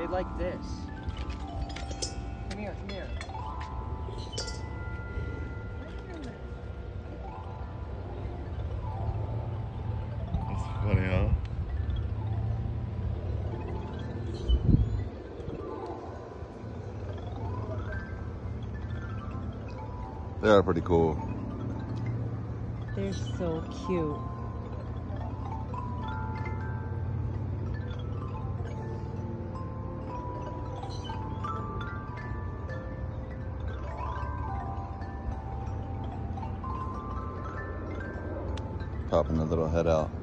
like this. Come here, come here. That's funny, huh? They are pretty cool. They're so cute. Popping their little head out.